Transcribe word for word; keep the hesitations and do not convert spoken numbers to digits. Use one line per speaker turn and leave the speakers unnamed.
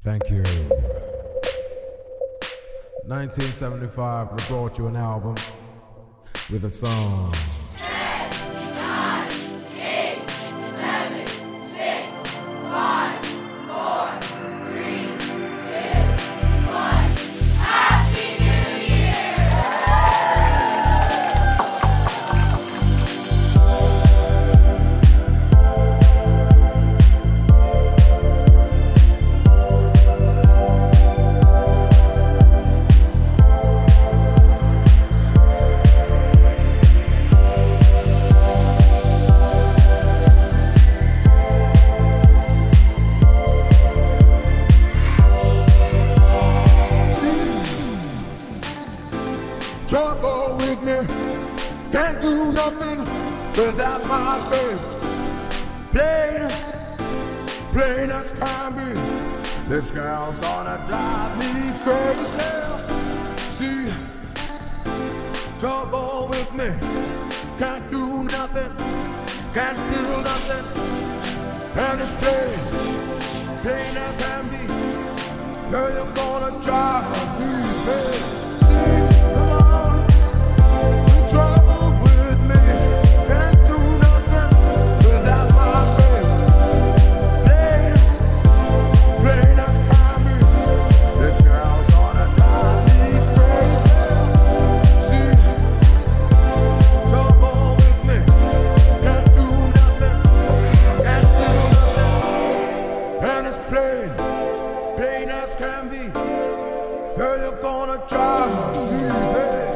Thank you. nineteen seventy-five, we brought you an album with a song.
Trouble with me, can't do nothing without my faith. Plain, plain as can be, this girl's gonna drive me crazy. See, trouble with me, can't do nothing, can't do nothing, and it's plain, plain as can be, girl, you're gonna drive me crazy. Plain, plain as can be, girl, you're gonna drive me, baby.